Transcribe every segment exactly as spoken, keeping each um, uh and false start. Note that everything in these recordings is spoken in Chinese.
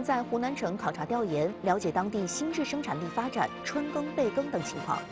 平在湖南省考察调研，了解当地新质生产力发展、春耕备耕等情况。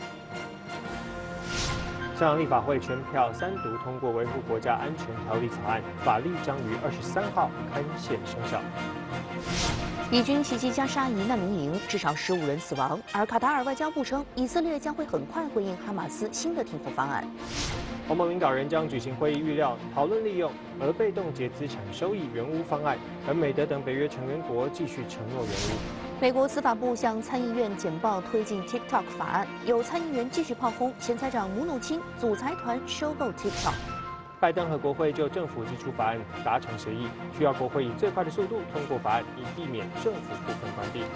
香港立法会全票三读通过《维护国家安全条例》草案，法律将于二十三号刊宪生效。 以军袭击加沙一难民营，至少十五人死亡。而卡塔尔外交部称，以色列将会很快回应哈马斯新的停火方案。 欧盟领导人将举行会议，预料讨论利用俄被冻结资产收益原屋方案，而美德等北约成员国继续承诺原屋。 美国司法部向参议院简报推进 TikTok 法案，有参议员继续炮轰前财长姆努钦组财团收购 TikTok。 拜登和国会就政府基础法案达成协议，需要国会以最快的速度通过法案，以避免政府部分关闭。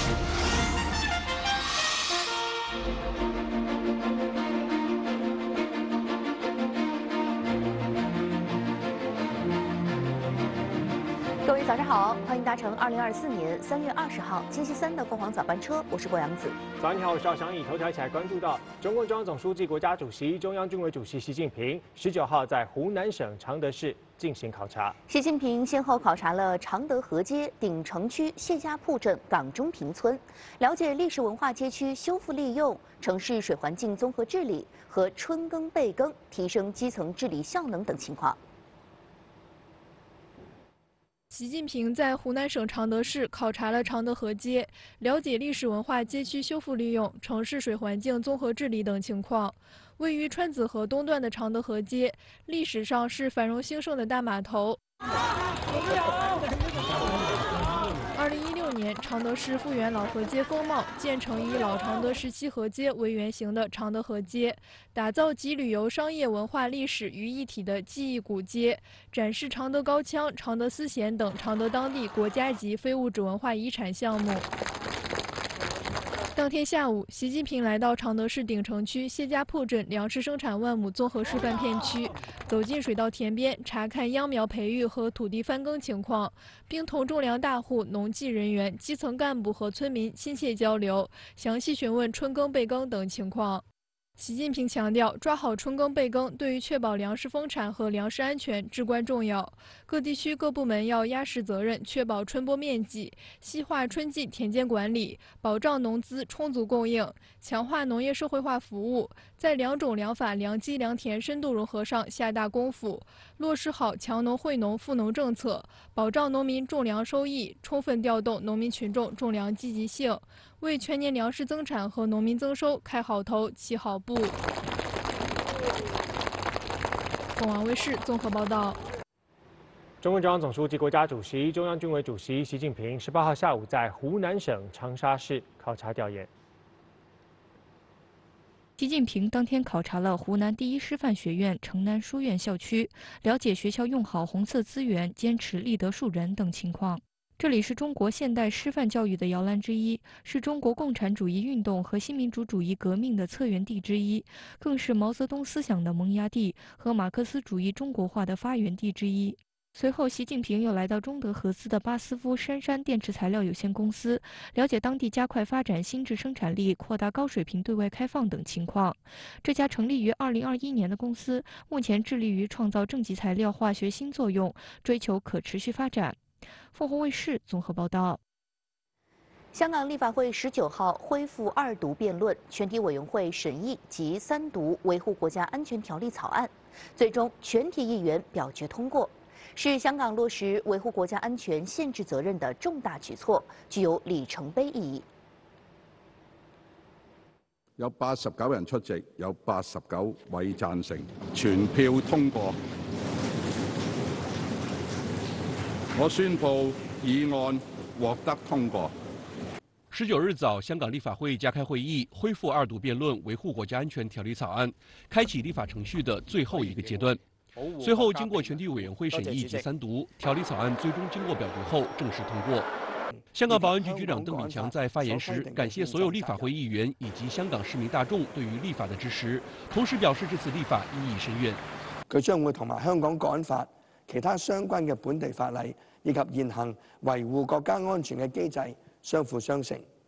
各位早上好，欢迎搭乘二零二四年三月二十号星期三的凤凰早班车，我是郭阳子。 早上你好，我是赵翔以头条一起来关注到，中共中央总书记、国家主席、中央军委主席习近平十九号在湖南省常德市进行考察。 习近平先后考察了常德河街、鼎城区谢家铺镇、港中坪村，了解历史文化街区修复利用、城市水环境综合治理和春耕备耕、提升基层治理效能等情况。 习近平在湖南省常德市考察了常德河街，了解历史文化街区修复利用、城市水环境综合治理等情况。位于川子河东段的常德河街，历史上是繁荣兴盛的大码头。二零一六年，常德市复原老河街风貌，建成以老常德时期河街为原型的常德河街，打造集旅游、商业、文化、历史于一体的记忆古街，展示常德高腔、常德丝弦等常德当地国家级非物质文化遗产项目。当天下午，习近平来到常德市鼎城区谢家铺镇粮食生产万亩综合示范片区，走进水稻田边，查看秧苗培育和土地翻耕情况，并同种粮大户、农技人员、基层干部和村民亲切交流，详细询问春耕备耕等情况。习近平强调，抓好春耕备耕对于确保粮食丰产和粮食安全至关重要。各地区各部门要压实责任，确保春播面积，细化春季田间管理，保障农资充足供应，强化农业社会化服务，在良种良法良机良田深度融合上下大功夫，落实好强农惠农富农政策，保障农民种粮收益，充分调动农民群众种粮积极性，为全年粮食增产和农民增收开好头、起好步。凤凰卫视综合报道。 中共中央总书记、国家主席、中央军委主席习近平十八号下午在湖南省长沙市考察调研。 习近平当天考察了湖南第一师范学院城南书院校区，了解学校用好红色资源、坚持立德树人等情况。这里是中国现代师范教育的摇篮之一，是中国共产主义运动和新民主主义革命的策源地之一，更是毛泽东思想的萌芽地和马克思主义中国化的发源地之一。随后，习近平又来到中德合资的巴斯夫杉杉电池材料有限公司，了解当地加快发展新质生产力、扩大高水平对外开放等情况。这家成立于二零二一年的公司，目前致力于创造正极材料化学新作用，追求可持续发展。凤凰卫视综合报道。 香港立法会十九号恢复二读辩论，全体委员会审议及三读《维护国家安全条例》草案，最终全体议员表决通过，是香港落实维护国家安全宪制责任的重大举措，具有里程碑意义。 有八十九人出席，有八十九位贊成，全票通過。我宣布議案獲得通過。 十九日早，香港立法会加开会议，恢复二读辩论《维护国家安全条例》草案，开启立法程序的最后一个阶段。随后，经过全体委员会审议及三读，条例草案最终经过表决后正式通过。香港保安局局长邓炳强在发言时感谢所有立法会议员以及香港市民大眾對於立法的支持，同時表示這次立法意義深遠。 佢將會同埋香港國安法、其他相關嘅本地法例以及現行維護國家安全嘅機制相輔相成，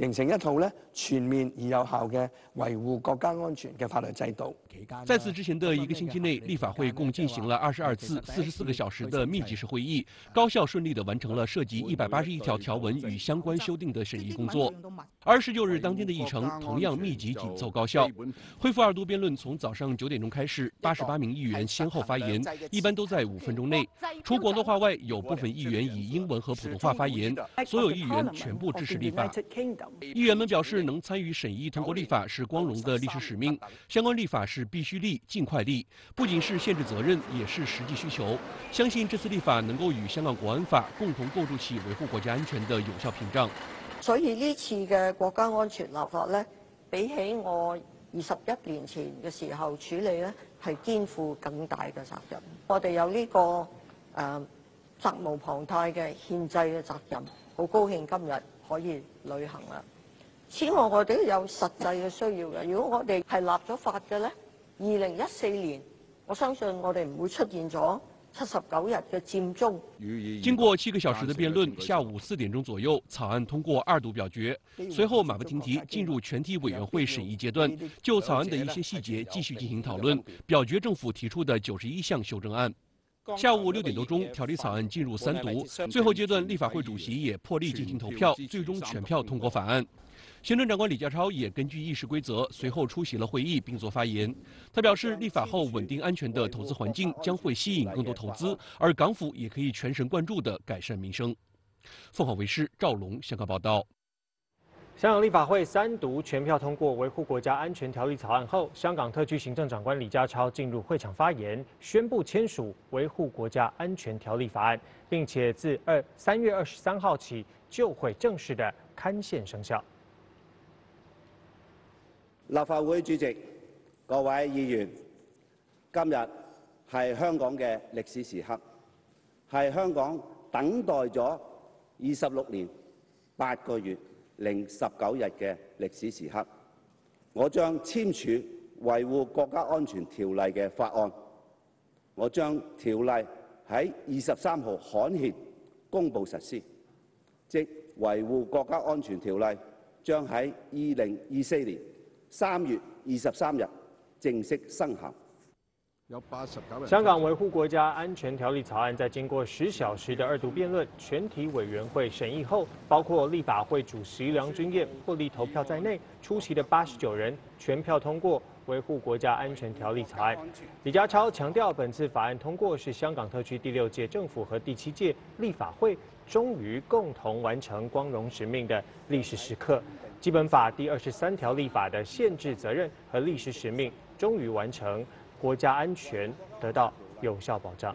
形成一套咧全面而有效嘅維護國家安全嘅法律制度。 在此之前的一个星期内，立法会共进行了二十二次四十四个小时的密集式会议，高效顺利地完成了涉及一百八十一条条文与相关修订的审议工作。而十九日当天的议程同样密集、紧凑、高效。恢复二读辩论从早上九点钟开始，八十八名议员先后发言，一般都在五分钟内。除广东话外，有部分议员以英文和普通话发言，所有议员全部支持立法。议员们表示，能参与审议通过立法是光荣的历史使命，相关立法是必须立、尽快立，不仅是宪制责任，也是实际需求。相信这次立法能够与香港国安法共同构筑起维護國家安全的有效屏障。 所以呢次嘅國家安全立法咧，比起我二十一年前嘅時候處理咧，係肩負更大嘅責任。我哋有呢、這個誒、呃、責無旁貸嘅憲制嘅責任，好高興今日可以履行啦。此外，我哋都有實際嘅需要嘅。如果我哋係立咗法嘅咧，二零一四年，我相信我哋唔會出現咗七十九日嘅佔中。 經過七個小時的辯論，下午四點鐘左右，草案通過二讀表決。隨後馬不停蹄進入全體委員會審議階段，就草案的一些細節繼續進行討論，表決政府提出的九十一項修正案。下午六點多鐘，條例草案進入三讀，最後階段立法會主席也破例進行投票，最終全票通過法案。行政長官李家超也根據議事規則，隨後出席了會議並作發言。他表示，立法後穩定安全的投資環境將會吸引更多投資，而港府也可以全神貫注地改善民生。鳳凰衛視趙龍香港報道。 香港立法會三讀全票通過維護國家安全條例草案後，香港特區行政長官李家超進入會場發言，宣布簽署維護國家安全條例法案，並且自二三月二十三號起就會正式的刊憲生效。 立法會主席、各位議員，今日係香港嘅歷史時刻，係香港等待咗二十六年八個月零十九日嘅歷史時刻。我將簽署維護國家安全條例嘅法案，我將條例喺二十三號刊憲公佈實施，即維護國家安全條例將喺二零二四年三月二十三日正式生效。 香港維護國家安全條例草案在經過十小時的二讀辯論、全體委員會審議後，包括立法會主席梁君彥破例投票在內，出席的八十九人全票通過維護國家安全條例草案。李家超強調，本次法案通過是香港特區第六屆政府和第七屆立法會終於共同完成光榮使命的歷史時刻。基本法第二十三條立法的憲制責任和歷史使命終於完成，國家安全得到有效保障。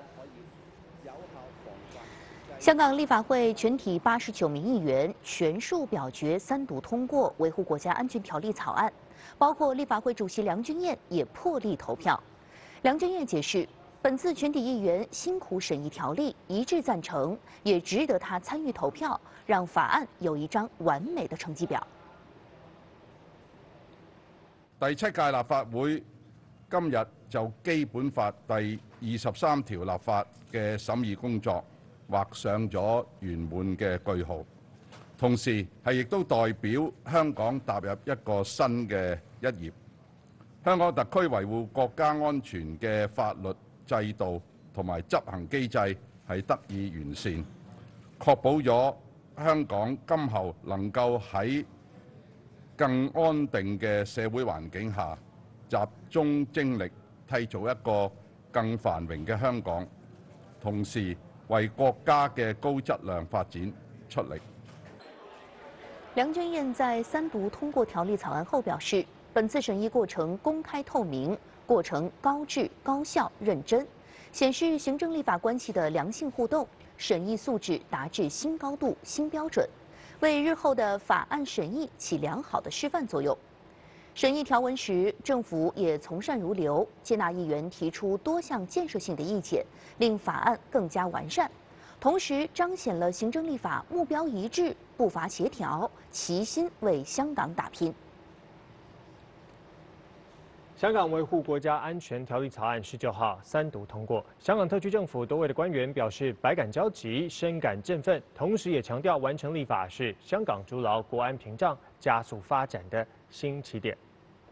香港立法會全體八十九名議員全數表決三讀通過維護國家安全條例草案，包括立法會主席梁君彥也破例投票。梁君彥解釋，本次全體議員辛苦審議條例，一致贊成，也值得他參與投票，讓法案有一張完美的成績表。 第七屆立法會今日就《基本法》第二十三條立法嘅審議工作畫上咗圓滿嘅句號，同時係亦都代表香港踏入一個新嘅一頁。香港特區維護國家安全嘅法律制度同埋執行機制係得以完善，確保咗香港今後能夠喺更安定嘅社會環境下，集中精力締造一個更繁榮嘅香港，同時為國家嘅高質量發展出力。 梁君彥在三讀通過條例草案後表示，本次審議過程公開透明，過程高質、高效、認真，顯示行政立法關係的良性互動，審議素質達至新高度、新標準，為日後的法案審議起良好的示範作用。審議條文時，政府也從善如流，接納議員提出多項建設性的意見，令法案更加完善，同時彰顯了行政立法目標一致、步伐協調，齊心為香港打拼。 香港维护国家安全条例草案十九号三读通过。香港特区政府多位的官员表示百感交集，深感振奋，同时也强调完成立法是香港筑牢国安屏障、加速发展的新起点。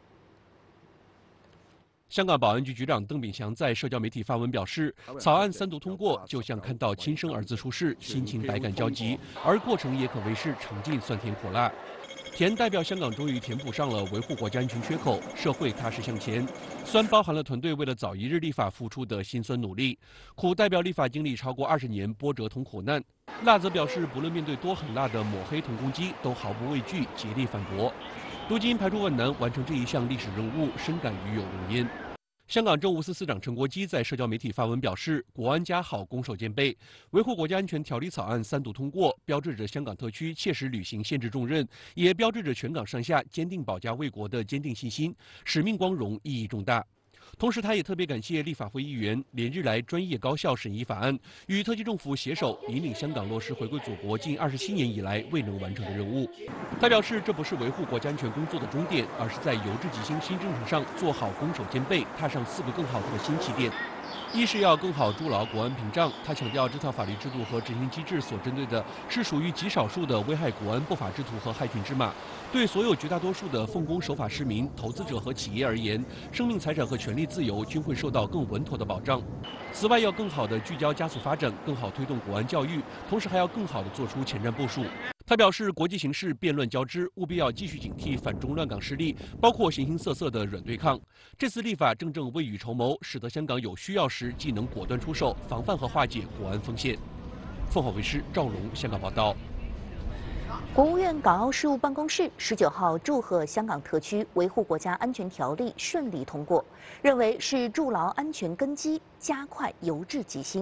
香港保安局局长邓炳强在社交媒体发文表示，草案三读通过，就像看到亲生儿子出世，心情百感交集，而过程也可谓是尝尽酸甜苦辣。甜代表香港终于填补上了维护国家安全缺口，社会踏实向前；酸包含了团队为了早一日立法付出的辛酸努力；苦代表立法经历超过二十年波折同苦难；辣则表示不论面对多狠辣的抹黑同攻击，都毫不畏惧，竭力反驳。 如今排除万难完成这一项历史任务，深感与有荣焉。香港政务司司长陈国基在社交媒体发文表示，国安家好，攻守兼备，维护国家安全条例草案三读通过，标志着香港特区切实履行宪制重任，也标志着全港上下坚定保家卫国的坚定信心，使命光荣，意义重大。 同时，他也特别感谢立法会议员连日来专业高效审议法案，与特区政府携手引领香港落实回归祖国近二十七年以来未能完成的任务。他表示，这不是维护国家安全工作的终点，而是在由治及兴新征程上做好攻守兼备，踏上四个更好的新起点。 一是要更好筑牢国安屏障。他强调，这套法律制度和执行机制所针对的是属于极少数的危害国安不法之徒和害群之马，对所有绝大多数的奉公守法市民、投资者和企业而言，生命财产和权利自由均会受到更稳妥的保障。此外，要更好地聚焦加速发展，更好推动国安教育，同时还要更好地做出前瞻部署。 他表示，国际形势变乱交织，务必要继续警惕反中乱港势力，包括形形色色的软对抗。这次立法正正未雨绸缪，使得香港有需要时既能果断出手，防范和化解国安风险。凤凰卫视赵荣香港报道。 国务院港澳事务办公室十九号祝贺香港特区维护国家安全条例顺利通过，认为是筑牢安全根基，加快由治及兴。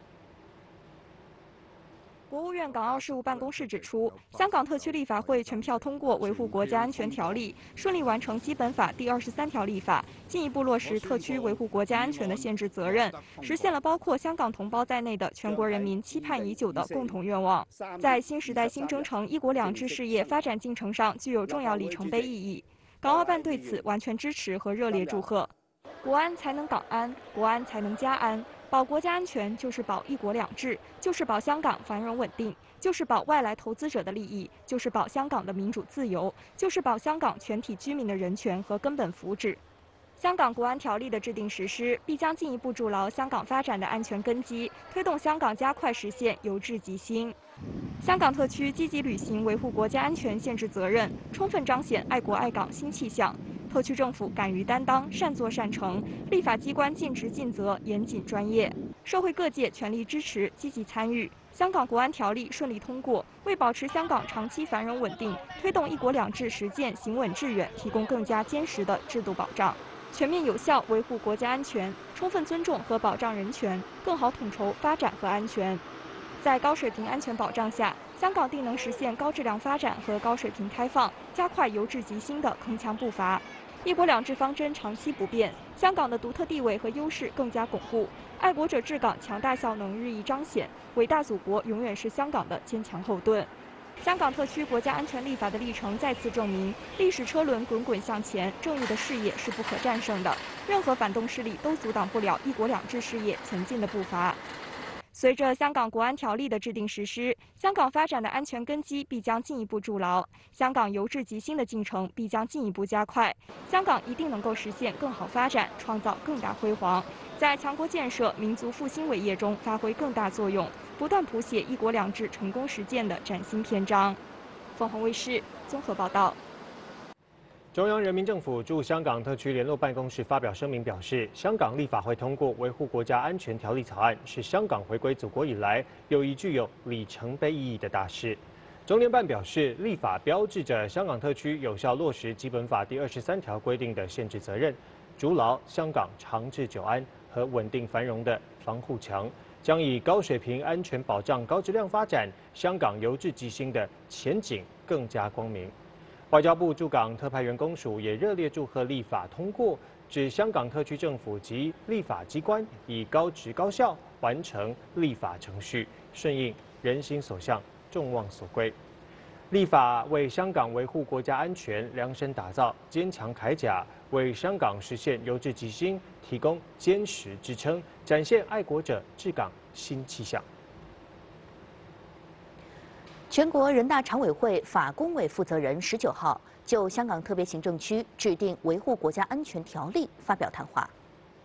国务院港澳事务办公室指出，香港特区立法会全票通过《维护国家安全条例》，顺利完成《基本法》第二十三条立法，进一步落实特区维护国家安全的宪制责任，实现了包括香港同胞在内的全国人民期盼已久的共同愿望，在新时代新征程“一国两制”事业发展进程上具有重要里程碑意义。港澳办对此完全支持和热烈祝贺。国安才能港安，国安才能家安。 保国家安全就是保一国两制，就是保香港繁荣稳定，就是保外来投资者的利益，就是保香港的民主自由，就是保香港全体居民的人权和根本福祉。香港国安条例的制定实施，必将进一步筑牢香港发展的安全根基，推动香港加快实现由治及兴。香港特区积极履行维护国家安全宪制责任，充分彰显爱国爱港新气象。 特区政府敢于担当、善作善成，立法机关尽职尽责、严谨专业，社会各界全力支持、积极参与。香港国安条例顺利通过，为保持香港长期繁荣稳定、推动一国两制实践行稳致远提供更加坚实的制度保障，全面有效维护国家安全，充分尊重和保障人权，更好统筹发展和安全。在高水平安全保障下，香港定能实现高质量发展和高水平开放，加快由治及兴的铿锵步伐。 一国两制方针长期不变，香港的独特地位和优势更加巩固，爱国者治港强大效能日益彰显，伟大祖国永远是香港的坚强后盾。香港特区国家安全立法的历程再次证明，历史车轮滚滚向前，正义的事业是不可战胜的，任何反动势力都阻挡不了一国两制事业前进的步伐。 随着香港国安条例的制定实施，香港发展的安全根基必将进一步筑牢，香港由治及兴的进程必将进一步加快，香港一定能够实现更好发展，创造更大辉煌，在强国建设、民族复兴伟业中发挥更大作用，不断谱写一国两制成功实践的崭新篇章。凤凰卫视综合报道。 中央人民政府驻香港特区联络办公室发表声明表示，香港立法会通过《维护国家安全条例》草案，是香港回归祖国以来又一具有里程碑意义的大事。中联办表示，立法标志着香港特区有效落实《基本法》第二十三条规定的宪制责任，筑牢香港长治久安和稳定繁荣的防护墙，将以高水平安全保障高质量发展香港由治及兴的前景更加光明。 外交部驻港特派员公署也热烈祝贺立法通过，指香港特区政府及立法机关以高质高效完成立法程序，顺应人心所向、众望所归。 立法为香港维护国家安全量身打造坚强铠甲，为香港实现由治及兴提供坚实支撑，展现爱国者治港新气象。 全国人大常委会法工委负责人十九号就香港特别行政区制定维护国家安全条例发表谈话。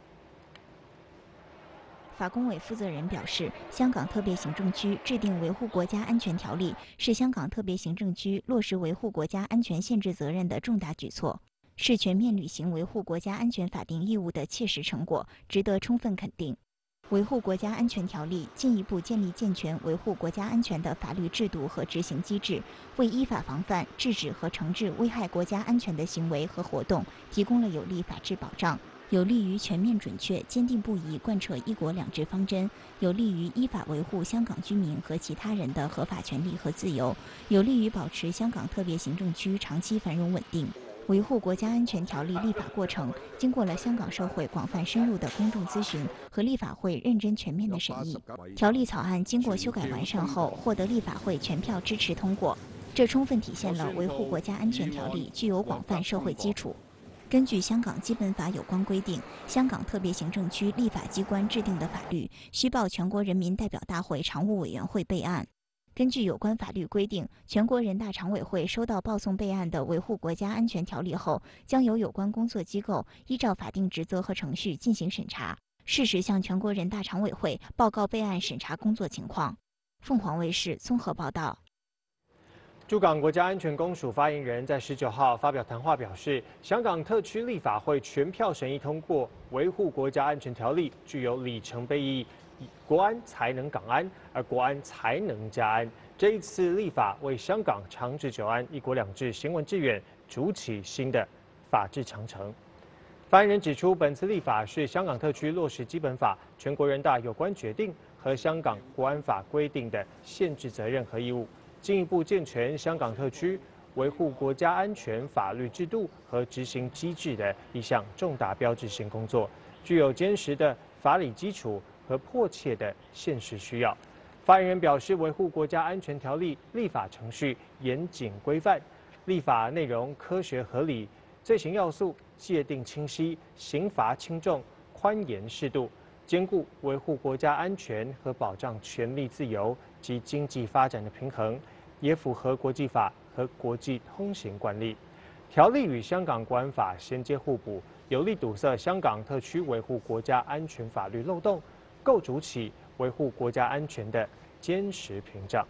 法工委负责人表示，香港特别行政区制定维护国家安全条例，是香港特别行政区落实维护国家安全宪制责任的重大举措，是全面履行维护国家安全法定义务的切实成果，值得充分肯定。维护国家安全条例进一步建立健全维护国家安全的法律制度和执行机制，为依法防范、制止和惩治危害国家安全的行为和活动提供了有力法治保障，有利于全面准确、坚定不移贯彻一国两制方针，有利于依法维护香港居民和其他人的合法权利和自由，有利于保持香港特别行政区长期繁荣稳定。维护国家安全条例立法过程经过了香港社会广泛深入的公众咨询和立法会认真全面的审议。条例草案经过修改完善后，获得立法会全票支持通过，这充分体现了维护国家安全条例具有广泛社会基础。根据香港基本法有关规定，香港特别行政区立法机关制定的法律需报全国人民代表大会常务委员会备案。根据有关法律规定，全国人大常委会收到报送备案的维护国家安全条例后，将由有关工作机构依照法定职责和程序进行审查，适时向全国人大常委会报告备案审查工作情况。凤凰卫视综合报道。 驻港国家安全公署发言人在十九号发表谈话表示，香港特区立法会全票审议通过《维护国家安全条例》，具有里程碑意义。国安才能港安，而国安才能家安。这一次立法为香港长治久安、一国两制行稳致远筑起新的法治长城。发言人指出，本次立法是香港特区落实基本法、全国人大有关决定和香港国安法规定的宪制责任和义务，进一步健全香港特区维护国家安全法律制度和执行机制的一项重大标志性工作，具有坚实的法理基础和迫切的现实需要。发言人表示，维护国家安全条例立法程序严谨规范，立法内容科学合理，罪行要素界定清晰，刑罚轻重宽严适度，兼顾维护国家安全和保障权利自由及经济发展的平衡，也符合国际法和国际通行惯例。条例与香港国安法衔接互补，有力堵塞香港特区维护国家安全法律漏洞，构筑起维护国家安全的坚实屏障。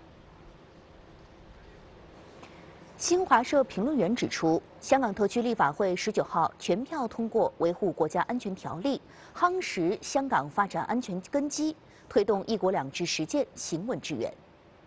新华社评论员指出，香港特区立法会十九号全票通过《维护国家安全条例》，夯实香港发展安全根基，推动一国两制实践行稳致远。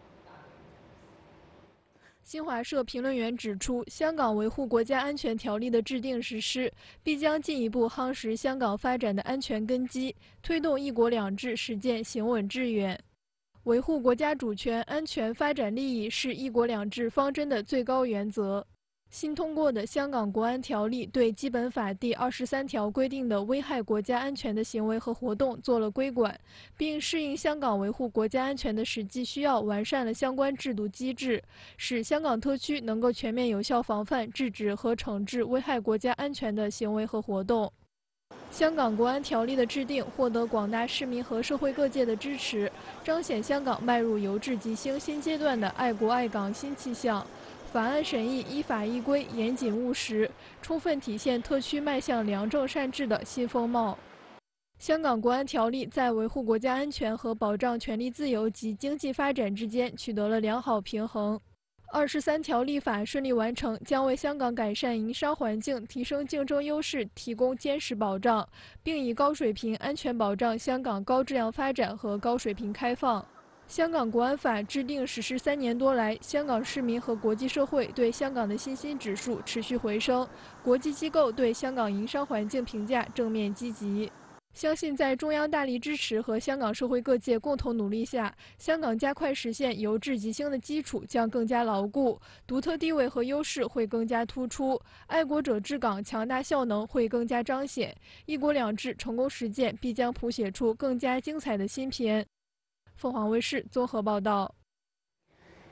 新华社评论员指出，香港维护国家安全条例的制定实施，必将进一步夯实香港发展的安全根基，推动一国两制实践行稳致远。维护国家主权、安全、发展利益是一国两制方针的最高原则。新通过的香港国安条例对基本法第二十三条规定的危害国家安全的行为和活动做了规管，并适应香港维护国家安全的实际需要，完善了相关制度机制，使香港特区能够全面有效防范、制止和惩治危害国家安全的行为和活动。香港国安条例的制定获得广大市民和社会各界的支持，彰显香港迈入由治及兴新阶段的爱国爱港新气象。法案审议依法依规、严谨务实，充分体现特区迈向良政善治的新风貌。香港国安条例在维护国家安全和保障权利自由及经济发展之间取得了良好平衡。二十三条立法顺利完成，将为香港改善营商环境、提升竞争优势提供坚实保障，并以高水平安全保障香港高质量发展和高水平开放。香港国安法制定实施三年多来，香港市民和国际社会对香港的信心指数持续回升，国际机构对香港营商环境评价正面积极。相信在中央大力支持和香港社会各界共同努力下，香港加快实现由治及兴的基础将更加牢固，独特地位和优势会更加突出，爱国者治港强大效能会更加彰显，一国两制成功实践必将谱写出更加精彩的新篇。凤凰卫视综合报道。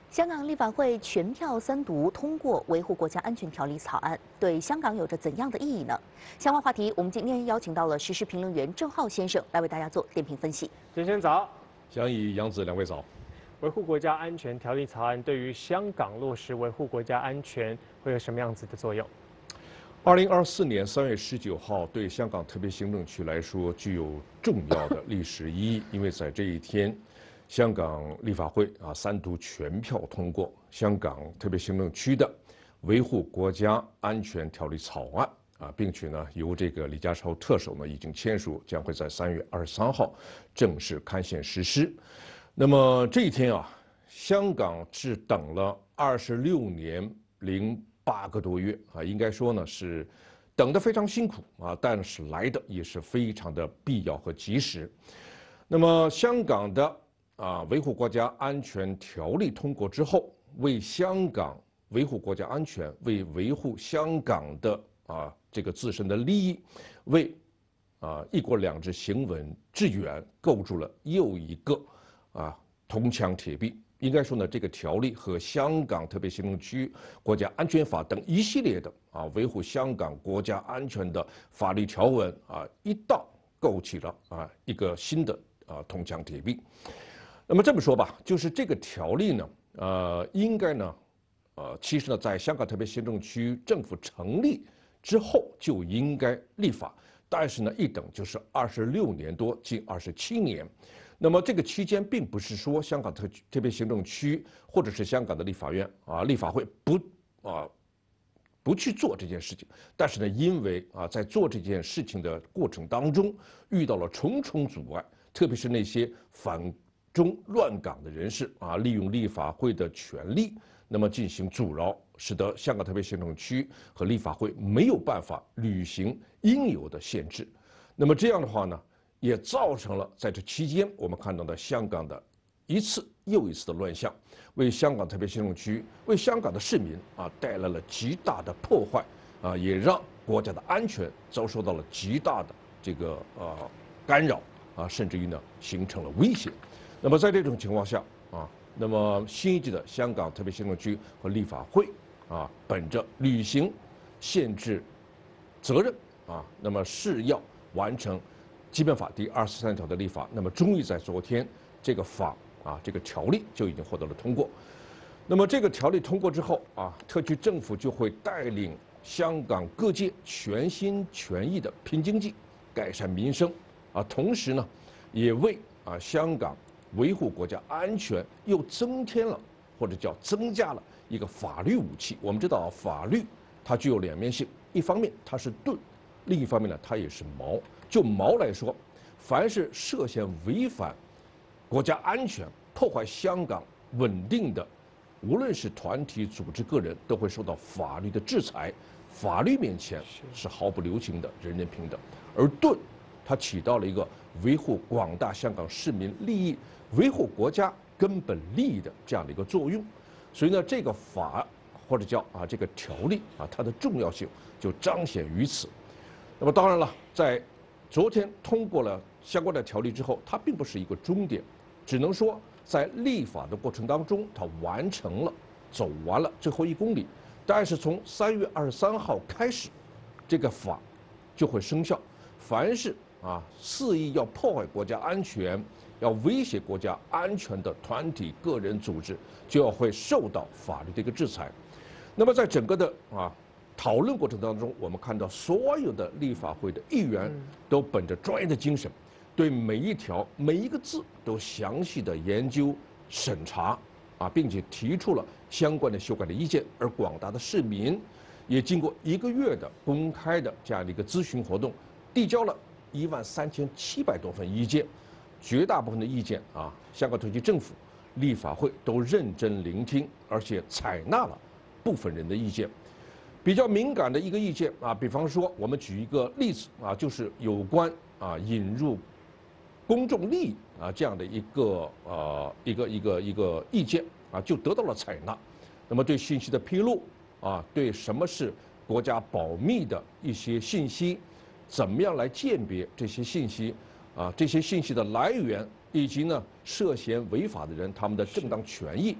香港立法会全票三读通过维护国家安全条例草案，对香港有着怎样的意义呢？相关话题，我们今天邀请到了时事评论员郑浩先生来为大家做点评分析。 先生早， 祥怡、杨子两位早。 维护国家安全条例草案对于香港落实维护国家安全会有什么样子的作用？ 二零二四年三月十九号对香港特别行政区来说具有重要的历史意义，因为在这一天，香港立法会啊三读全票通过香港特别行政区的维护国家安全条例草案啊，并且呢由这个李家超特首呢已经签署，将会在三月二十三号正式刊宪实施。那么这一天啊，香港是等了二十六年零八个多月啊，应该说呢是等得非常辛苦啊，但是来的也是非常的必要和及时。那么香港的啊维护国家安全条例通过之后，为香港维护国家安全，为维护香港的啊这个自身的利益，为啊一国两制行稳致远构筑了又一个啊铜墙铁壁。应该说呢，这个条例和香港特别行政区国家安全法等一系列的啊维护香港国家安全的法律条文啊，一道构起了啊一个新的啊铜墙铁壁。那么这么说吧，就是这个条例呢，呃，应该呢，呃，其实呢，在香港特别行政区政府成立之后就应该立法，但是呢，一等就是二十六年多，近二十七年。那么这个期间，并不是说香港特特别行政区或者是香港的立法院啊、立法会不啊不去做这件事情，但是呢，因为啊在做这件事情的过程当中遇到了重重阻碍，特别是那些反中乱港的人士啊，利用立法会的权力，那么进行阻挠，使得香港特别行政区和立法会没有办法履行应有的限制。那么这样的话呢，也造成了在这期间我们看到的香港的一次又一次的乱象，为香港特别行政区、为香港的市民啊带来了极大的破坏啊，也让国家的安全遭受到了极大的这个呃干扰啊，甚至于呢形成了威胁。那么在这种情况下啊，那么新一届的香港特别行政区和立法会啊，本着履行宪制责任啊，那么是要完成基本法第二十三条的立法，那么终于在昨天，这个法啊，这个条例就已经获得了通过。那么这个条例通过之后啊，特区政府就会带领香港各界全心全意的拼经济、改善民生啊，同时呢，也为啊香港维护国家安全又增添了或者叫增加了一个法律武器。我们知道啊，法律它具有两面性，一方面它是盾，另一方面呢，它也是矛。就矛来说，凡是涉嫌违反国家安全、破坏香港稳定的，无论是团体、组织、个人，都会受到法律的制裁。法律面前是毫不留情的，人人平等。而盾，它起到了一个维护广大香港市民利益、维护国家根本利益的这样的一个作用。所以呢，这个法或者叫啊这个条例啊，它的重要性就彰显于此。那么当然了，在昨天通过了相关的条例之后，它并不是一个终点，只能说在立法的过程当中，它完成了，走完了最后一公里。但是从三月二十三号开始，这个法就会生效。凡是啊肆意要破坏国家安全、要威胁国家安全的团体、个人、组织，就要会受到法律的一个制裁。那么在整个的啊讨论过程当中，我们看到所有的立法会的议员都本着专业的精神，对每一条每一个字都详细的研究审查啊，并且提出了相关的修改的意见。而广大的市民也经过一个月的公开的这样的一个咨询活动，递交了一万三千七百多份意见，绝大部分的意见啊，香港特区政府、立法会都认真聆听，而且采纳了部分人的意见。比较敏感的一个意见啊，比方说我们举一个例子啊，就是有关啊引入公众利益啊这样的一个呃一个一个一个意见啊，就得到了采纳。那么对信息的披露啊，对什么是国家保密的一些信息，怎么样来鉴别这些信息啊，这些信息的来源，以及呢涉嫌违法的人他们的正当权益，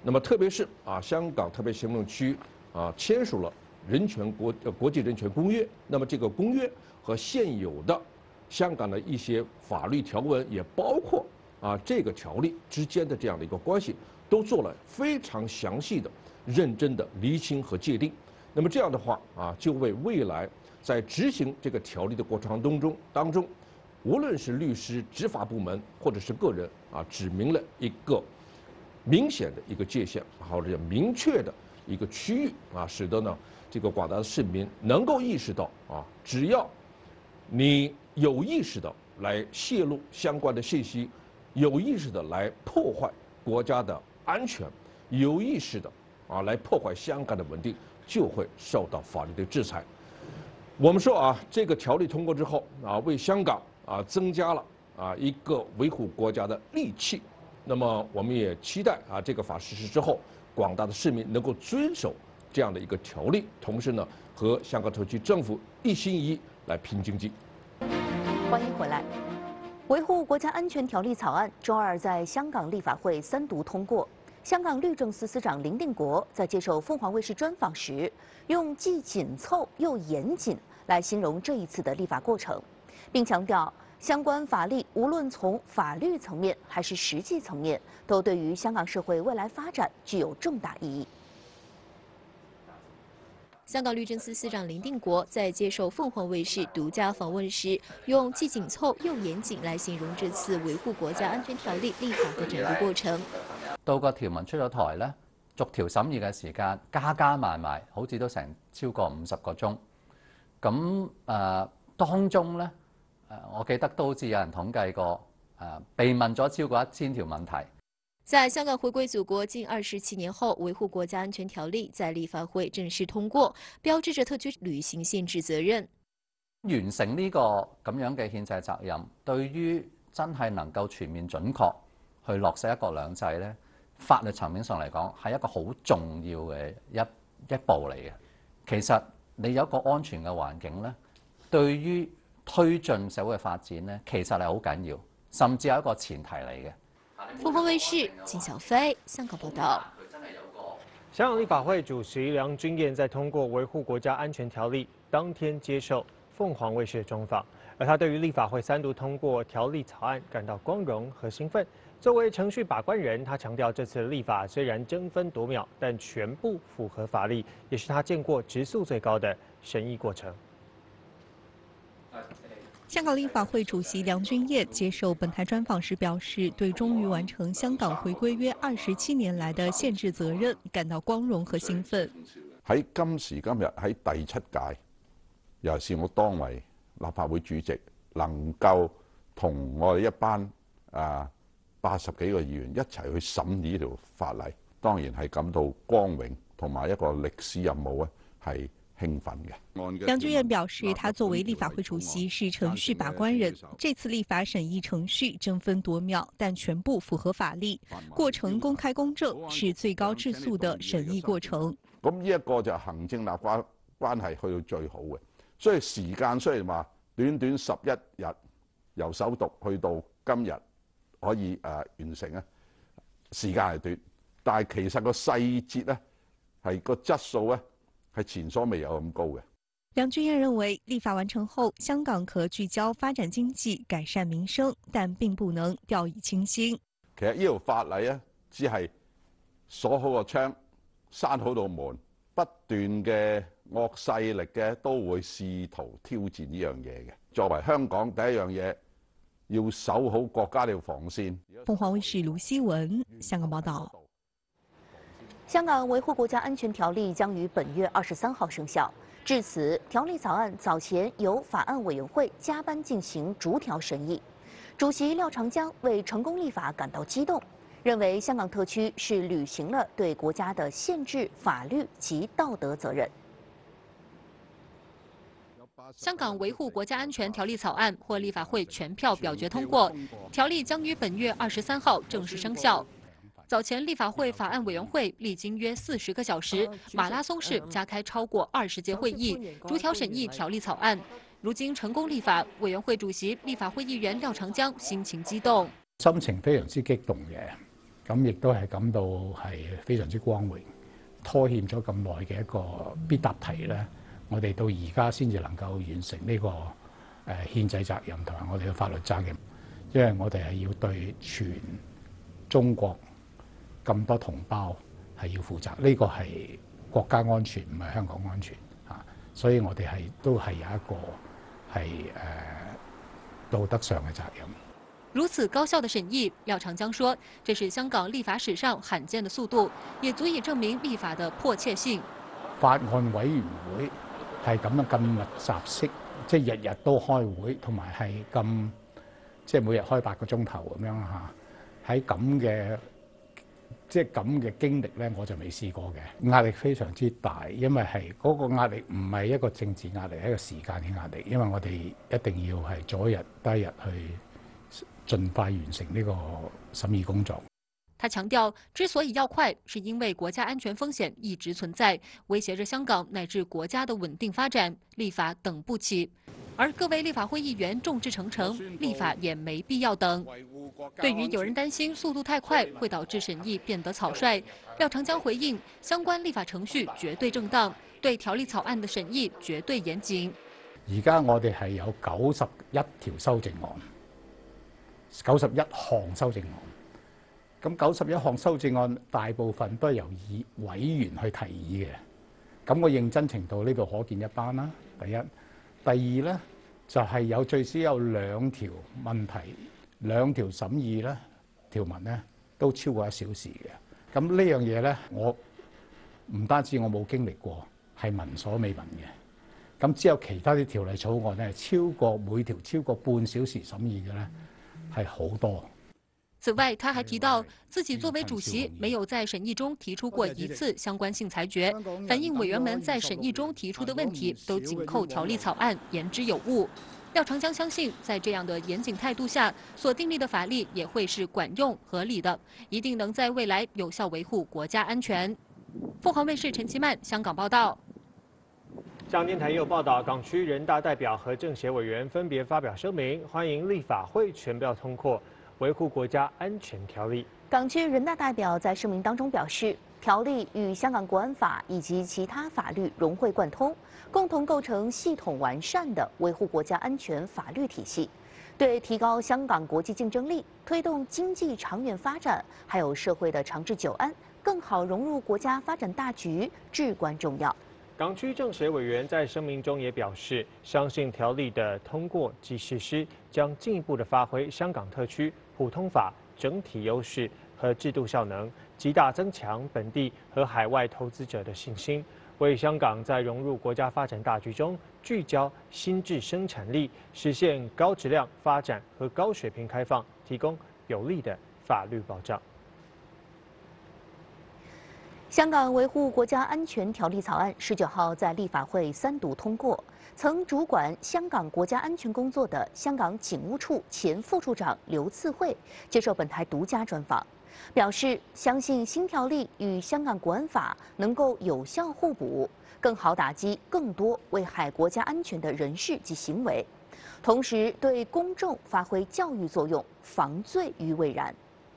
那么特别是啊，香港特别行政区啊签署了人权国呃国际人权公约，那么这个公约和现有的香港的一些法律条文，也包括啊这个条例之间的这样的一个关系，都做了非常详细的、认真的厘清和界定。那么这样的话啊，就为未来在执行这个条例的过程当中当中，无论是律师、执法部门或者是个人啊，指明了一个明显的一个界限，或者明确的一个区域啊，使得呢这个广大的市民能够意识到啊，只要你有意识的来泄露相关的信息，有意识的来破坏国家的安全，有意识的啊来破坏香港的稳定，就会受到法律的制裁。我们说啊，这个条例通过之后啊，为香港啊增加了啊一个维护国家的利器。那么我们也期待啊，这个法实施之后，广大的市民能够遵守这样的一个条例，同时呢，和香港特区政府一心一意来拼经济。 欢迎回来。维护国家安全条例草案周二在香港立法会三读通过。香港律政司司长林定国在接受凤凰卫视专访时，用既紧凑又严谨来形容这一次的立法过程，并强调相关法律无论从法律层面还是实际层面，都对于香港社会未来发展具有重大意义。 香港律政司司长林定國在接受鳳凰衛視獨家訪問時，用既緊湊又嚴謹來形容這次維護國家安全條例立法嘅整個過程。 到個條文出咗台咧，逐條審議嘅時間加加埋埋，好似都成超過五十個鐘。咁誒、呃、當中咧，誒我記得都好似有人統計過，誒、呃、被問咗超過一千條問題。 在香港回歸祖國近二十七年後，維護國家安全條例在立法會正式通過，標誌着特區履行憲制責任。 完成呢個咁樣嘅憲制責任，對於真係能夠全面準確去落實一國兩制咧，法律層面上嚟講係一個好重要嘅一一步嚟嘅。其實你有一個安全嘅環境咧，對於推進社會發展咧，其實係好緊要，甚至係一個前提嚟嘅。 鳳凰衛視金小飛香港報道。 香港立法會主席梁君彥在通過維護國家安全條例當天接受鳳凰衛視的專訪，而他對於立法會三讀通過條例草案感到光榮和興奮。作為程序把關人，他強調這次立法雖然爭分奪秒，但全部符合法律，也是他見過質素最高的審議過程。 香港立法會主席梁君彥接受本台專訪時表示，對終於完成香港回歸約二十七年來的憲制責任感到光榮和興奮。 喺今時今日喺第七屆，尤其是我當為立法會主席，能夠同我哋一班啊八十幾個議員一齊去審議呢條法例，當然係感到光榮同埋一個歷史任務咧係興奮嘅。 梁君彥表示，他作為立法會主席是程序把關人，這次立法審議程序爭分奪秒，但全部符合法律，過程公開公正，是最高質素的審議過程。 咁呢一個就係行政立法關係去到最好嘅，所以時間雖然話短短十一日由首讀去到今日可以誒、呃、完成啊，時間係短，但係其實個細節咧係個質素咧係前所未有咁高嘅。 梁君彥認為，立法完成後，香港可聚焦發展經濟、改善民生，但並不能掉以輕心。 其實呢條法例咧，只係鎖好個窗、閂好道門，不斷嘅惡勢力嘅都會試圖挑戰呢樣嘢嘅。作為香港第一樣嘢，要守好國家條防線。 鳳凰衛視盧希文香港報道。 香港維護國家安全條例將於本月二十三號生效。至此，條例草案早前由法案委員會加班進行逐條審議。主席廖長江為成功立法感到激動，認為香港特區是履行了對國家的憲制、法律及道德責任。 香港維護國家安全條例草案獲立法會全票表決通過，條例將於本月二十三號正式生效。早前立法會法案委員會歷經約四十個小時，馬拉松式加開超過二十節會議，逐條審議條例草案。如今成功立法，委員會主席立法會議員廖長江心情激動， 心情非常之激動嘅。 咁亦都係感到係非常之光榮。拖欠咗咁耐嘅一個必答題咧，我哋到而家先至能夠完成呢個誒憲制責任同埋我哋嘅法律責任，因為我哋係要對全中國咁多同胞係要負責，呢個係國家安全，唔係香港安全啊，所以我哋係都係有一個係誒道德上嘅責任。 如此高效的审议，廖长江说，这是香港立法史上罕见的速度，也足以证明立法的迫切性。 法案委員會係咁樣咁密集式，即係日日都開會，同埋係咁即係每日開八個鐘頭咁樣嚇。喺咁嘅即係咁嘅經歷咧，我就未試過嘅，壓力非常之大，因為係嗰個壓力唔係一個政治壓力，係一個時間嘅壓力，因為我哋一定要係早一日多一日去。盡快完成呢個審議工作。 他強調，之所以要快，是因為國家安全風險一直存在，威脅着香港乃至國家的穩定發展，立法等不起。而各位立法會議員眾志成城，立法也沒必要等。對於有人擔心速度太快會導致審議變得草率，廖長江回應，相關立法程序絕對正當，對條例草案的審議絕對嚴謹。 而家我哋係有九十一條修正案。九十一項修正案，咁九十一項修正案大部分都係由議委員去提議嘅，咁個認真程度呢度可見一斑啦。第一，第二咧就係、是、有最少有兩條問題，兩條審議咧條文咧都超過一小時嘅。咁呢樣嘢咧，我唔單止我冇經歷過，係聞所未聞嘅。咁只有其他啲條例草案咧，超過每條超過半小時審議嘅咧。係好多。 此外，他還提到自己作為主席，沒有在審議中提出過一次相關性裁決，反映委員們在審議中提出的問題都緊扣條例草案，言之有物。廖長江相信，在這樣的嚴謹態度下，所訂立的法律也會是管用合理的，一定能在未來有效維護國家安全。鳳凰衛視陳其曼香港報道。 香港電台也有報道，港區人大代表和政協委員分別發表聲明，歡迎立法會全票通過維護國家安全條例。 港區人大代表在聲明當中表示，條例與香港國安法以及其他法律融會貫通，共同構成系統完善的維護國家安全法律體系，對提高香港國際競爭力、推動經濟長遠發展，還有社會的長治久安，更好融入國家發展大局至關重要。 港區政協委員在聲明中也表示，相信條例的通過及實施將進一步的發揮香港特區普通法整體優勢和制度效能，極大增強本地和海外投資者的信心，為香港在融入國家發展大局中聚焦新質生產力，實現高質量發展和高水平開放提供有力的法律保障。 香港維護國家安全條例草案十九號在立法會三讀通過。曾主管香港國家安全工作的香港警務處前副處長劉賜蕙接受本台獨家專訪，表示相信新條例與香港國安法能夠有效互補，更好打擊更多危害國家安全的人士及行為，同時對公眾發揮教育作用，防罪於未然。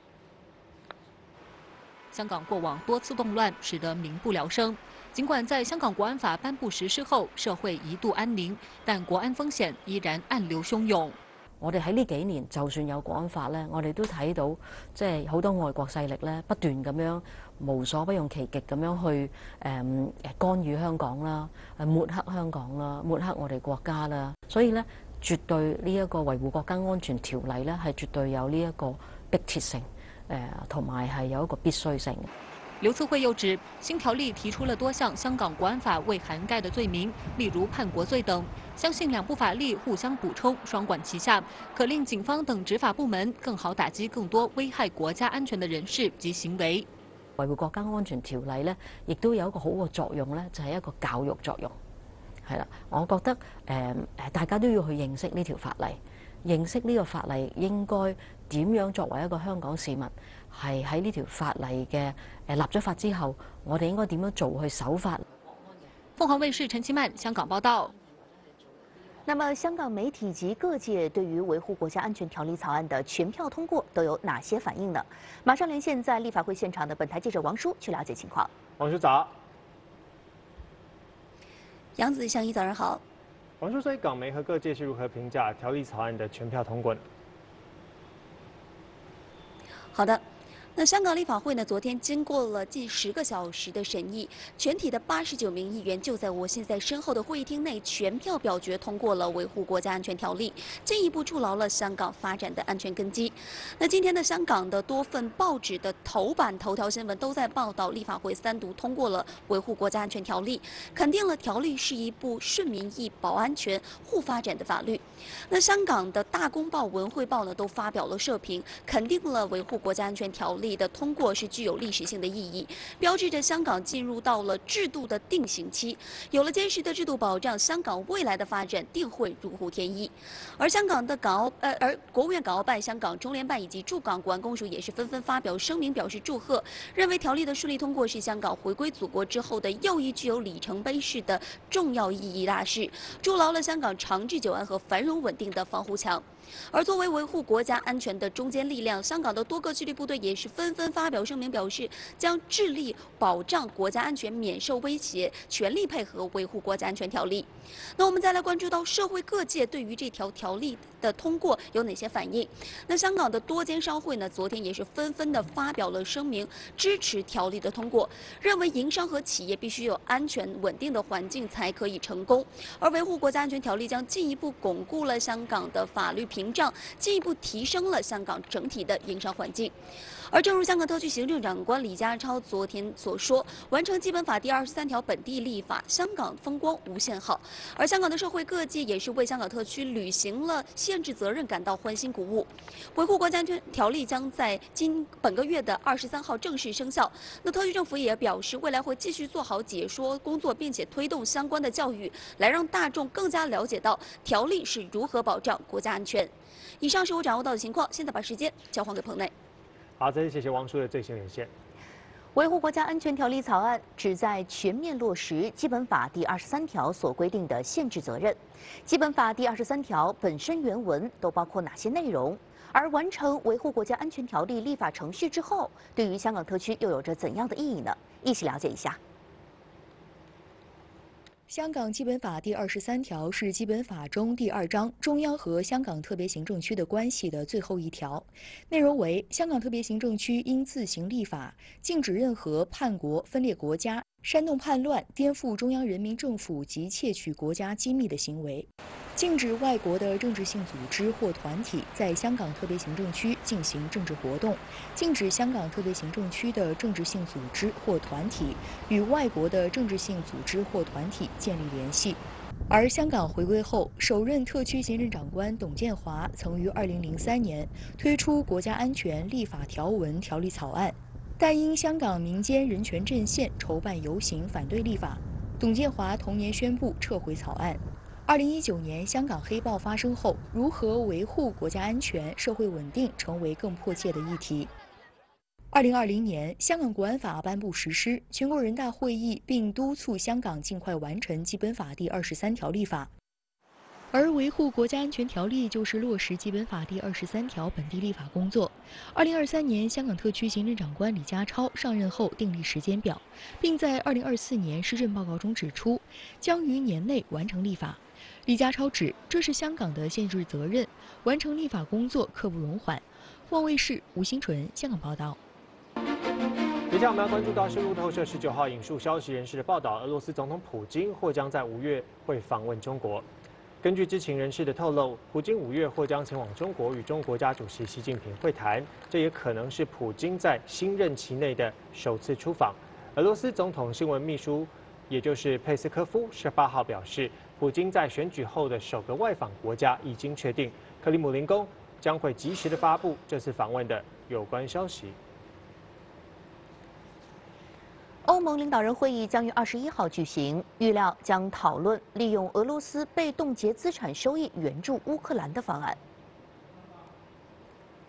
香港過往多次動亂，使得民不聊生。儘管在香港國安法頒布實施後，社會一度安寧，但國安風險依然暗流洶湧。 我哋喺呢幾年，就算有國安法咧，我哋都睇到即係好多外國勢力咧，不斷咁樣無所不用其極咁樣去誒、嗯、干預香港啦，誒抹黑香港啦，抹黑我哋國家啦。所以咧，絕對呢一個維護國家安全條例咧，係絕對有呢一個迫切性。誒同埋係有一個必須性。 劉賜蕙又指，新條例提出了多項香港國安法未涵蓋的罪名，例如叛國罪等。相信兩部法例互相補充，雙管齊下，可令警方等執法部門更好打擊更多危害國家安全的人士及行為。 維護國家安全條例呢，亦都有一個好嘅作用呢，就係、是、一個教育作用。係啦，我覺得誒誒，大家都要去認識呢條法例。認識呢個法例應該點樣作為一個香港市民，係喺呢條法例嘅誒立咗法之後，我哋應該點樣做去守法？ 鳳凰衛視陳其曼香港報道。 那么，香港媒体及各界对于维护国家安全条例草案的全票通过都有哪些反应呢？马上连线在立法会现场的本台记者王叔去了解情况。 王叔早。 杨子祥一早上好。 王叔，所以港媒和各界是如何评价条例草案的全票通过呢？ 好的。 那香港立法会呢？昨天经过了近十个小时的审议，全体的八十九名议员就在我现在身后的会议厅内全票表决通过了维护国家安全条例，进一步筑牢了香港发展的安全根基。那今天的香港的多份报纸的头版头条新闻都在报道立法会三读通过了维护国家安全条例，肯定了条例是一部顺民意、保安全、护发展的法律。那香港的大公报、文汇报呢都发表了社评，肯定了维护国家安全条例 的通过是具有历史性的意义，标志着香港进入到了制度的定型期。有了坚实的制度保障，香港未来的发展定会如虎添翼。而香港的港澳呃，而国务院港澳办、香港中联办以及驻港国安公署也是纷纷发表声明，表示祝贺，认为条例的顺利通过是香港回归祖国之后的又一具有里程碑式的重要意义大事，筑牢了香港长治久安和繁荣稳定的防护墙。 而作为维护国家安全的中坚力量，香港的多个纪律部队也是纷纷发表声明，表示将致力保障国家安全免受威胁，全力配合维护国家安全条例。那我们再来关注到社会各界对于这条条例的通过有哪些反应？那香港的多间商会呢，昨天也是纷纷的发表了声明，支持条例的通过，认为营商和企业必须有安全稳定的环境才可以成功。而维护国家安全条例将进一步巩固了香港的法律 屏障，进一步提升了香港整体的营商环境。而正如香港特区行政长官李家超昨天所说，完成基本法第二十三条本地立法，香港风光无限好。而香港的社会各界也是为香港特区履行了宪制责任感到欢欣鼓舞。维护国家安全条例将在今本个月的二十三号正式生效。那特区政府也表示，未来会继续做好解说工作，并且推动相关的教育，来让大众更加了解到条例是如何保障国家安全。 以上是我掌握到的情况，现在把时间交还给彭内。 好，再次谢谢王叔的最新连线。 维护国家安全条例草案旨在全面落实《基本法》第二十三条所规定的宪制责任。《基本法》第二十三条本身原文都包括哪些内容？而完成维护国家安全条例立法程序之后，对于香港特区又有着怎样的意义呢？一起了解一下。 香港基本法第二十三条是基本法中第二章中央和香港特别行政区的关系的最后一条，内容为香港特别行政区应自行立法，禁止任何叛国、分裂国家、煽动叛乱、颠覆中央人民政府及窃取国家机密的行为。 禁止外国的政治性组织或团体在香港特别行政区进行政治活动，禁止香港特别行政区的政治性组织或团体与外国的政治性组织或团体建立联系。而香港回归后，首任特区行政长官董建华曾于二零零三年推出国家安全立法条文条例草案，但因香港民间人权阵线筹办游行反对立法，董建华同年宣布撤回草案。 二零一九年香港黑暴发生后，如何维护国家安全、社会稳定成为更迫切的议题。二零二零年，香港国安法颁布实施，全国人大会议并督促香港尽快完成基本法第二十三条立法。而维护国家安全条例就是落实基本法第二十三条本地立法工作。二零二三年，香港特区行政长官李家超上任后订立时间表，并在二零二四年施政报告中指出，将于年内完成立法。 李家超指，这是香港的宪制责任，完成立法工作刻不容缓。望卫视吴新纯香港报道。 接下来我们要关注到是路透社十九号引述消息人士的报道，俄罗斯总统普京或将在五月会访问中国。根据知情人士的透露，普京五月或将前往中国与中国国家主席习近平会谈，这也可能是普京在新任期内的首次出访。俄罗斯总统新闻秘书，也就是佩斯科夫，十八号表示。 普京在选举后的首个外访国家已经确定，克里姆林宫将会及时的发布这次访问的有关消息。 欧盟领导人会议将于二十一号举行，预料将讨论利用俄罗斯被冻结资产收益援助乌克兰的方案。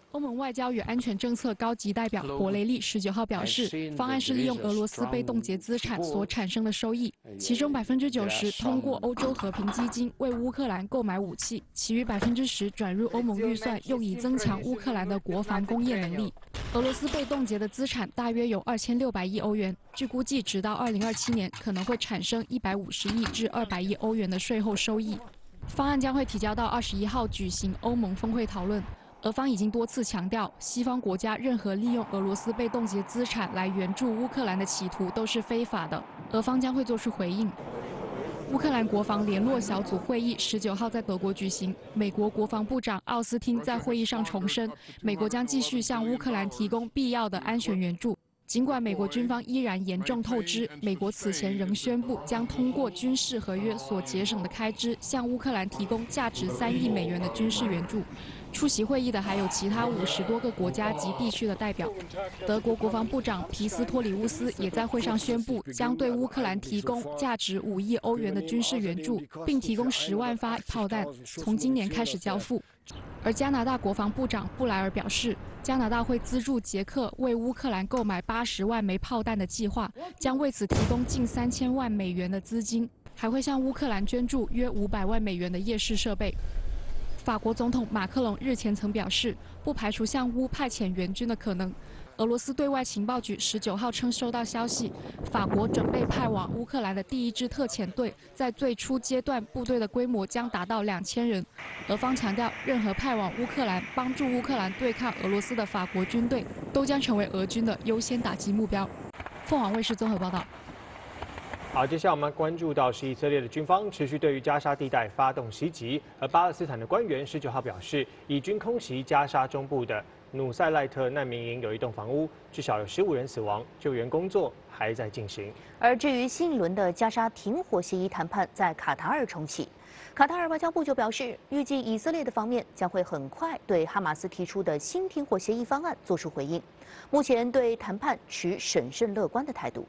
欧盟外交与安全政策高级代表博雷利十九号表示，方案是利用俄罗斯被冻结资产所产生的收益，其中百分之九十通过欧洲和平基金为乌克兰购买武器，其余百分之十转入欧盟预算，用以增强乌克兰的国防工业能力。俄罗斯被冻结的资产大约有二千六百亿欧元，据估计，直到二零二七年可能会产生一百五十亿至二百亿欧元的税后收益。方案将会提交到二十一号举行欧盟峰会讨论。俄方已经多次强调，西方国家任何利用俄罗斯被冻结资产来援助乌克兰的企图都是非法的，俄方将会作出回应。乌克兰国防联络小组会议十九号在德国举行，美国国防部长奥斯汀在会议上重申，美国将继续向乌克兰提供必要的安全援助。尽管美国军方依然严重透支，美国此前仍宣布将通过军事合约所节省的开支，向乌克兰提供价值三亿美元的军事援助。出席会议的还有其他五十多个国家及地区的代表。德国国防部长皮斯托里乌斯也在会上宣布，将对乌克兰提供价值五亿欧元的军事援助，并提供十万发炮弹，从今年开始交付。而加拿大国防部长布莱尔表示，加拿大会资助捷克为乌克兰购买八十万枚炮弹的计划，将为此提供近三千万美元的资金，还会向乌克兰捐助约五百万美元的夜视设备。法国总统马克龙日前曾表示，不排除向乌派遣援军的可能。俄罗斯对外情报局十九号称收到消息，法国准备派往乌克兰的第一支特遣队，在最初阶段部队的规模将达到两千人。俄方强调，任何派往乌克兰帮助乌克兰对抗俄罗斯的法国军队，都将成为俄军的优先打击目标。凤凰卫视综合报道。 好，接下来我们关注到是以色列的军方持续对于加沙地带发动袭击，而巴勒斯坦的官员十九号表示，以军空袭加沙中部的努塞赖特难民营有一栋房屋，至少有十五人死亡，救援工作还在进行。 而至于新一轮的加沙停火协议谈判在卡塔尔重启，卡塔尔外交部就表示，预计以色列的方面将会很快对哈马斯提出的新停火协议方案作出回应，目前对谈判持审慎乐观的态度。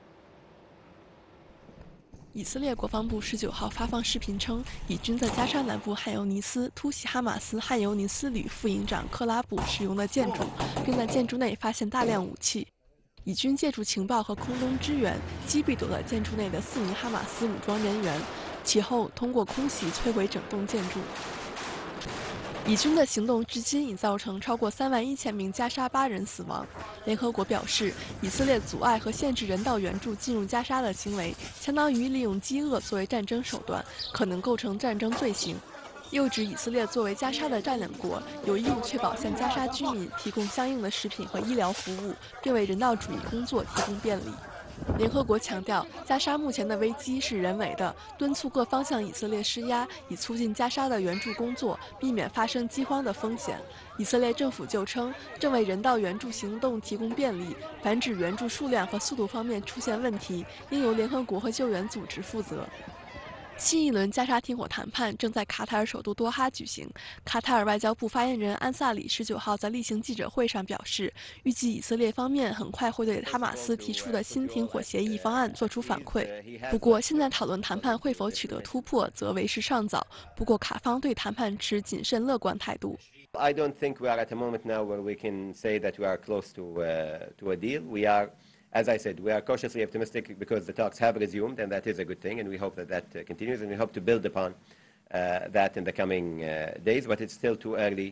以色列国防部十九号发放视频称，以军在加沙南部汉尤尼斯突袭哈马斯汉尤尼斯旅副营长克拉布使用的建筑，并在建筑内发现大量武器。以军借助情报和空中支援，击毙躲在建筑内的四名哈马斯武装人员，其后通过空袭摧毁整栋建筑。以军的行动至今已造成超过三万一千名加沙巴人死亡。联合国表示，以色列阻碍和限制人道援助进入加沙的行为，相当于利用饥饿作为战争手段，可能构成战争罪行。又指以色列作为加沙的占领国，有义务确保向加沙居民提供相应的食品和医疗服务，并为人道主义工作提供便利。联合国强调，加沙目前的危机是人为的，敦促各方向以色列施压，以促进加沙的援助工作，避免发生饥荒的风险。以色列政府就称，正为人道援助行动提供便利，凡指援助数量和速度方面出现问题，应由联合国和救援组织负责。新一轮加沙停火谈判正在卡塔尔首都多哈举行。卡塔尔外交部发言人安萨里十九号在例行记者会上表示，预计以色列方面很快会对哈马斯提出的新停火协议方案作出反馈。不过，现在讨论谈判会否取得突破，则为时尚早。不过，卡方对谈判持谨慎乐观态度。 I don't think we are at a moment now where we can say that we are close to uh, to a deal. We are. As I said, we are cautiously optimistic because the talks have resumed, and that is a good thing, and we hope that that uh, continues, and we hope to build upon uh, that in the coming uh, days. But it's still too early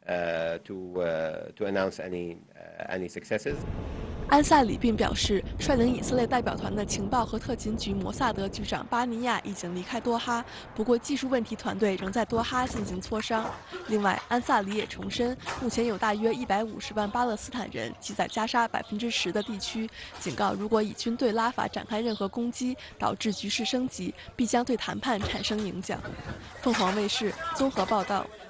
uh, to uh, to announce any uh, any successes. 安萨里并表示，率领以色列代表团的情报和特勤局摩萨德局长巴尼亚已经离开多哈，不过技术问题团队仍在多哈进行磋商。另外，安萨里也重申，目前有大约一百五十万巴勒斯坦人挤在加沙百分之十的地区，警告如果以军对拉法展开任何攻击，导致局势升级，必将对谈判产生影响。凤凰卫视综合报道。